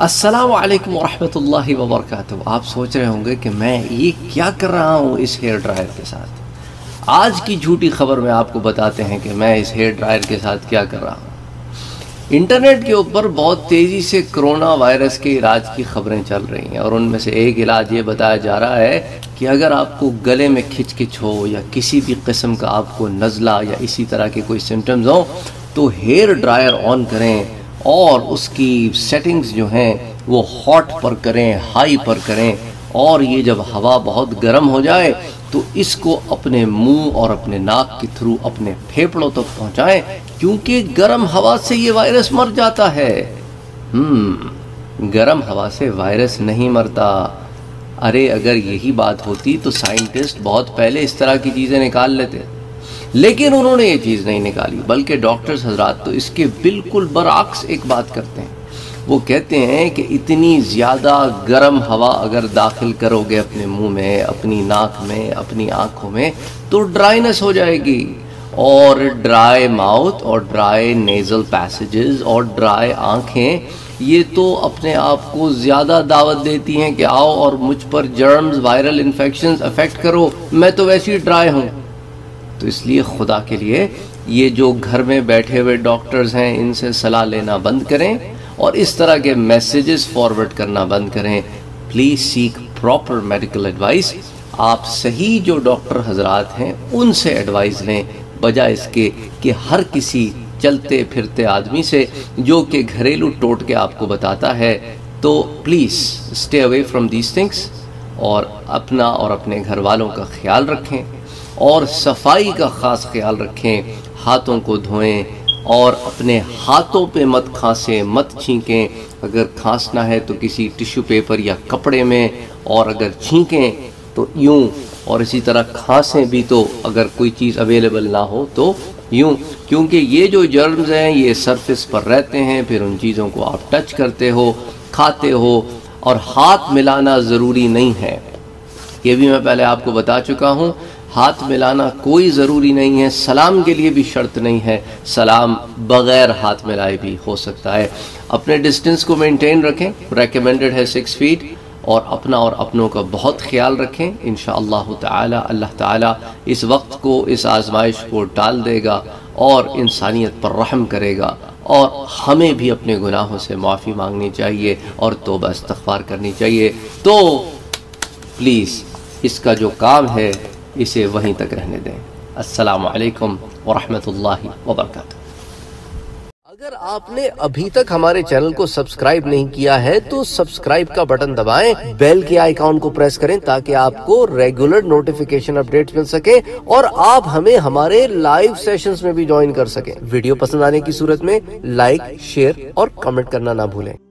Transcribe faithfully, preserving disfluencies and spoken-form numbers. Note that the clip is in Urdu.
السلام علیکم ورحمۃ اللہ وبرکاتہ۔ آپ سوچ رہے ہوں گے کہ میں یہ کیا کر رہا ہوں اس ہیئر ڈرائر کے ساتھ۔ آج کی جھوٹی خبر میں آپ کو بتاتے ہیں کہ میں اس ہیئر ڈرائر کے ساتھ کیا کر رہا ہوں۔ انٹرنیٹ کے اوپر بہت تیزی سے کرونا وائرس کے علاج کی خبریں چل رہی ہیں، اور ان میں سے ایک علاج یہ بتایا جا رہا ہے کہ اگر آپ کو گلے میں کھچ کھچ ہو یا کسی بھی قسم کا آپ کو نزلہ یا اسی طرح کے کوئی سمٹمز ہوں تو ہیئر ڈرائر آن کریں اور اس کی سیٹنگز جو ہیں وہ ہاٹ پر کریں، ہائی پر کریں، اور یہ جب ہوا بہت گرم ہو جائے تو اس کو اپنے منہ اور اپنے ناک کے تھرو اپنے پھیپڑوں تک پہنچائیں، کیونکہ گرم ہوا سے یہ وائرس مر جاتا ہے۔ ہم گرم ہوا سے وائرس نہیں مرتا۔ ارے اگر یہی بات ہوتی تو سائنٹسٹ بہت پہلے اس طرح کی چیزیں نکال لیتے، لیکن انہوں نے یہ چیز نہیں نکالی، بلکہ ڈاکٹرز حضرات تو اس کے بالکل برعکس ایک بات کرتے ہیں۔ وہ کہتے ہیں کہ اتنی زیادہ گرم ہوا اگر داخل کرو گے اپنے منہ میں، اپنی ناک میں، اپنی آنکھوں میں تو ڈرائنس ہو جائے گی، اور ڈرائی ماؤتھ اور ڈرائی نیزل پیسیجز اور ڈرائی آنکھیں یہ تو اپنے آپ کو زیادہ دعوت دیتی ہیں کہ آؤ اور مجھ پر جرمز، وائرل انفیکشنز افیکٹ کرو، میں تو ویسی ڈرائی ہوں۔ تو اس لیے خدا کے لیے یہ جو گھر میں بیٹھے ہوئے ڈاکٹرز ہیں ان سے صلاح لینا بند کریں اور اس طرح کے میسیجز فارورڈ کرنا بند کریں۔ Please seek proper medical advice. آپ صحیح جو ڈاکٹر حضرات ہیں ان سے ایڈوائز لیں، بجائے اس کے کہ ہر کسی چلتے پھرتے آدمی سے جو کہ گھریلو ٹوٹکے آپ کو بتاتا ہے۔ تو please stay away from these things, اور اپنا اور اپنے گھر والوں کا خیال رکھیں، اور صفائی کا خاص خیال رکھیں۔ ہاتھوں کو دھوئیں اور اپنے ہاتھوں پہ مت کھانسیں، مت چھینکیں۔ اگر کھانسنا ہے تو کسی ٹیشو پیپر یا کپڑے میں، اور اگر چھینکیں تو یوں، اور اسی طرح کھانسیں بھی تو اگر کوئی چیز اویلیبل نہ ہو تو یوں، کیونکہ یہ جو جرمز ہیں یہ سرفیس پر رہتے ہیں، پھر ان چیزوں کو آپ ٹچ کرتے ہو، کھاتے ہو، اور ہاتھ ملانا ضروری نہیں ہے۔ یہ بھی میں پہلے آپ کو بتا چکا ہوں، ہاتھ ملانا کوئی ضروری نہیں ہے، سلام کے لیے بھی شرط نہیں ہے، سلام بغیر ہاتھ ملائے بھی ہو سکتا ہے۔ اپنے ڈسٹنس کو مینٹین رکھیں، ریکمینڈڈ ہے سکس فیٹ، اور اپنا اور اپنوں کا بہت خیال رکھیں۔ انشاءاللہ تعالی اللہ تعالی اس وقت کو، اس آزمائش کو ٹال دے گا اور انسانیت پر رحم کرے گا، اور ہمیں بھی اپنے گناہوں سے معافی مانگنی چاہیے اور توبہ استغفار کرنی چاہیے۔ تو پلیز اس کا جو کام ہے اسے وہیں تک رہنے دیں۔ السلام علیکم ورحمۃ اللہ وبرکاتہ۔ اگر آپ نے ابھی تک ہمارے چینل کو سبسکرائب نہیں کیا ہے تو سبسکرائب کا بٹن دبائیں، بیل کے آئیکن کو پریس کریں تاکہ آپ کو ریگولر نوٹیفیکیشن اپڈیٹس مل سکے، اور آپ ہمیں ہمارے لائیو سیشنز میں بھی جوائن کر سکیں۔ ویڈیو پسند آنے کی صورت میں لائک، شیئر اور کمنٹ کرنا نہ بھولیں۔